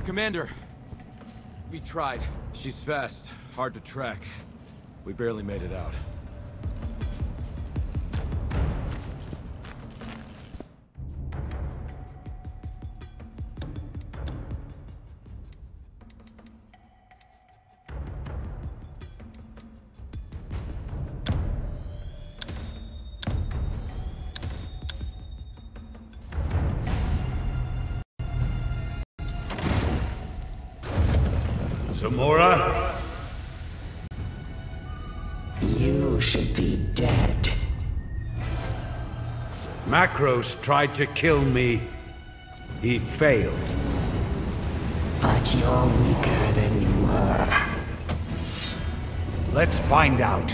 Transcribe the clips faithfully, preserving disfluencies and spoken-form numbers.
Commander, we tried. She's fast, hard to track. We barely made it out. Zamora? You should be dead. Macros tried to kill me. He failed. But you're weaker than you were. Let's find out.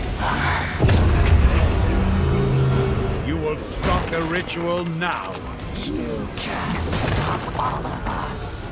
ritual now. You can't stop all of us.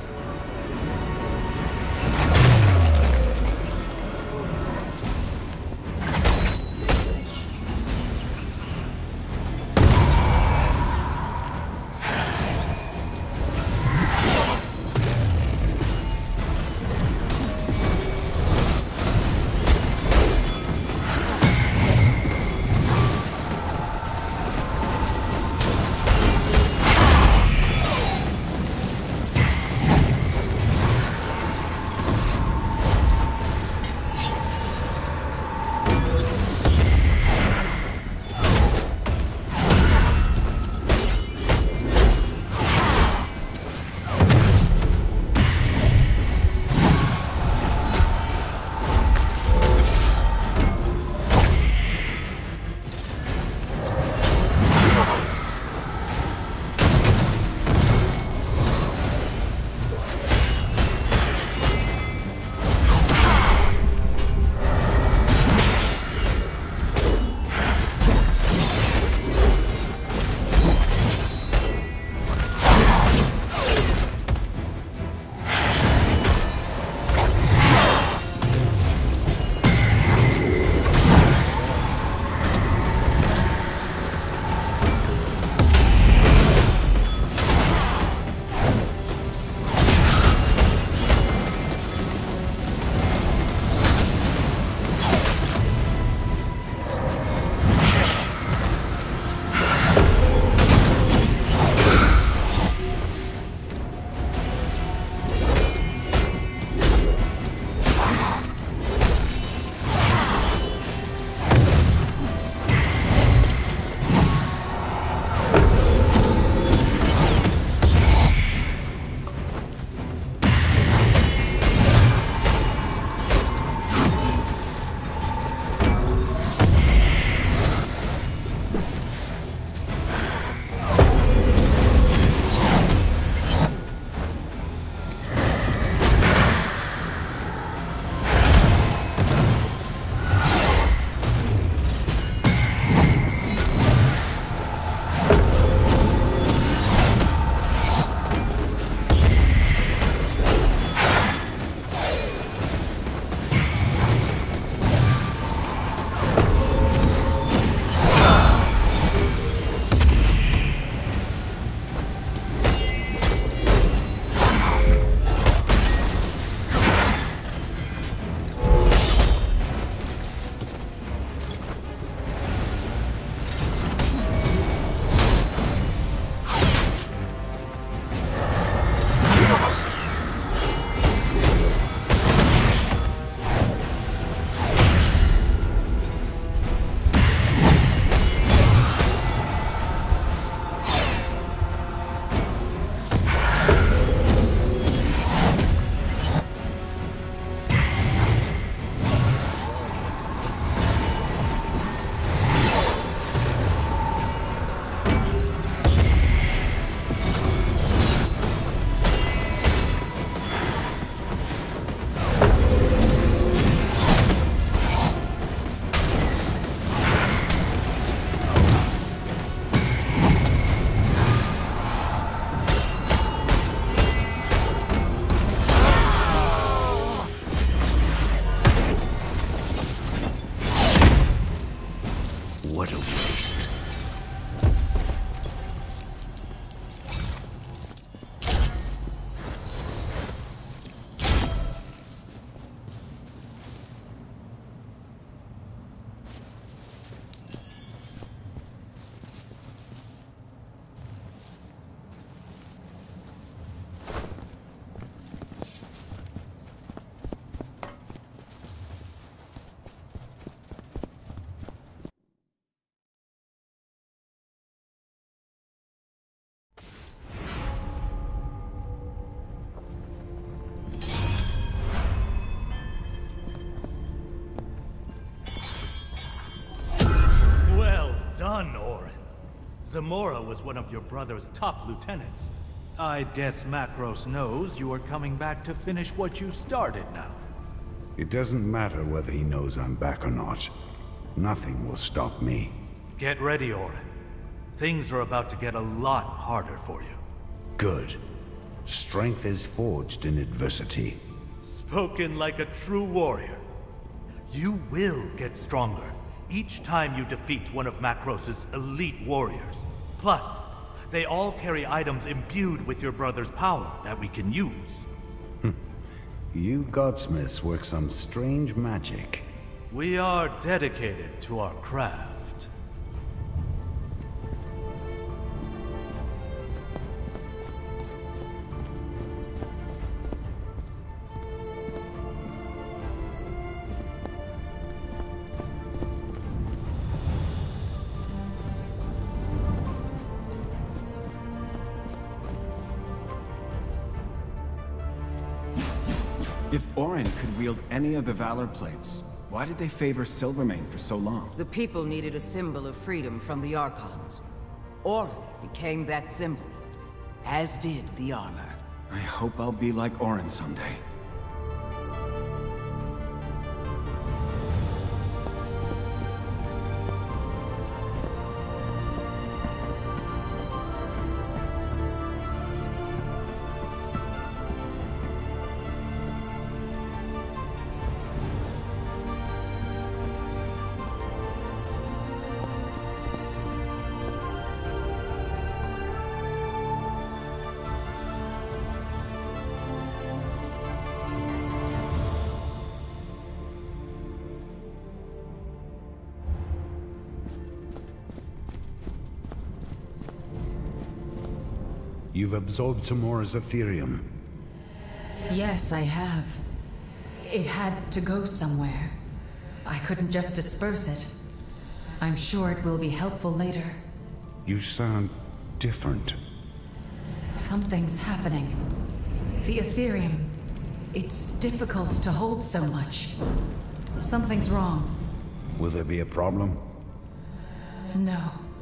What a waste. Done, Orin. Zamora was one of your brother's top lieutenants. I guess Macros knows you are coming back to finish what you started now. It doesn't matter whether he knows I'm back or not. Nothing will stop me. Get ready, Orin. Things are about to get a lot harder for you. Good. Strength is forged in adversity. Spoken like a true warrior. You will get stronger each time you defeat one of Macros's elite warriors. Plus, they all carry items imbued with your brother's power that we can use. You godsmiths work some strange magic. We are dedicated to our craft. If Orin could wield any of the Valor Plates, why did they favor Silvermane for so long? The people needed a symbol of freedom from the Archons. Orin became that symbol, as did the armor. I hope I'll be like Orin someday. You've absorbed Zamora's Ethereum. Yes, I have. It had to go somewhere. I couldn't just disperse it. I'm sure it will be helpful later. You sound different. Something's happening. The Ethereum. It's difficult to hold so much. Something's wrong. Will there be a problem? No.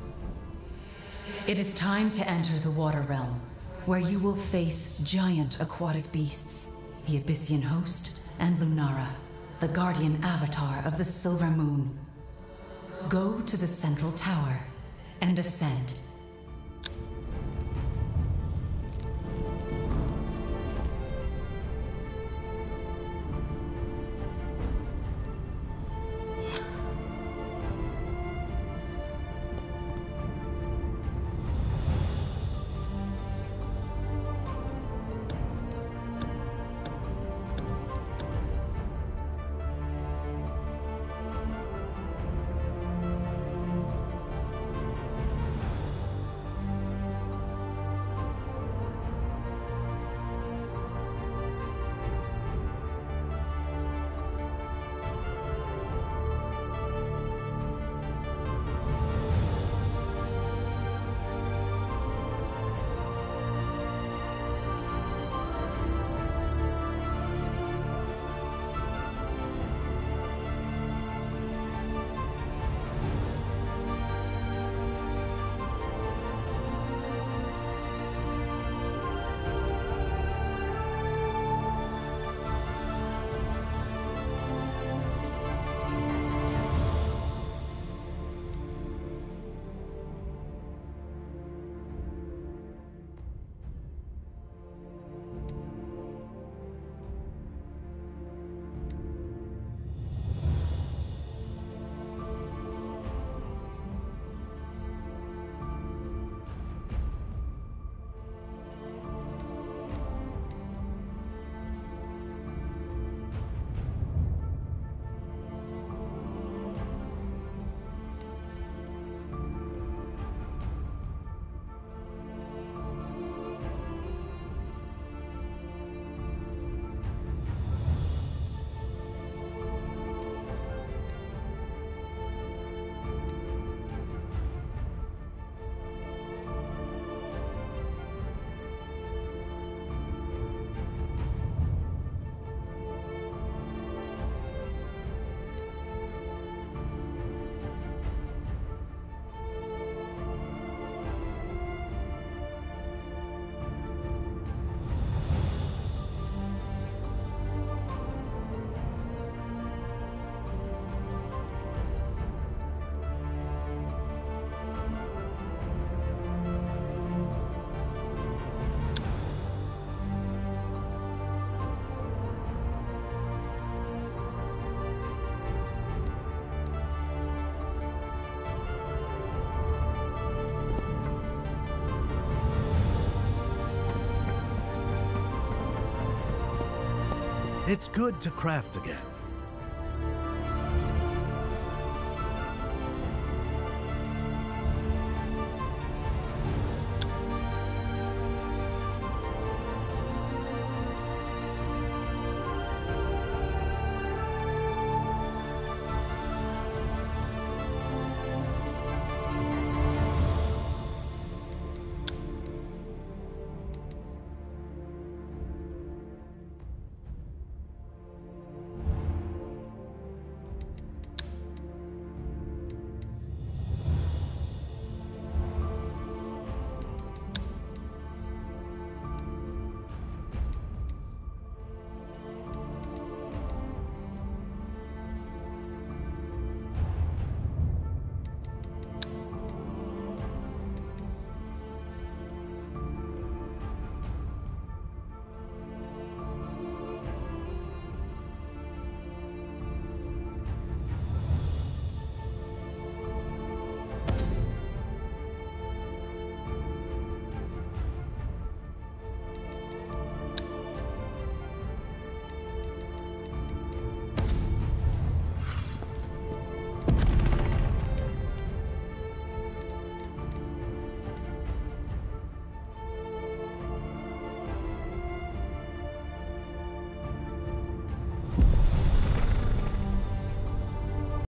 It is time to enter the Water Realm, where you will face giant aquatic beasts, the Abyssian Host, and Lunara, the guardian avatar of the Silver Moon. Go to the central tower and ascend. It's good to craft again.